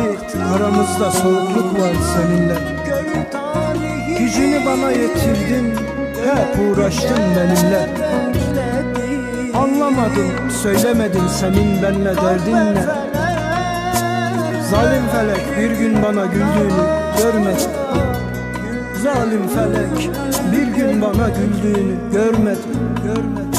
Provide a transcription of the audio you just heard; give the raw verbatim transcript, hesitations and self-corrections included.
aramızda soğukluk var seninle. Gücünü bana yetirdin, hep uğraştın benimle. Anlamadım, söylemedin senin benle derdin ne? Zalim felek bir gün bana güldüğünü görmedim. Zalim felek bir gün bana güldüğünü görmedim, görmedim.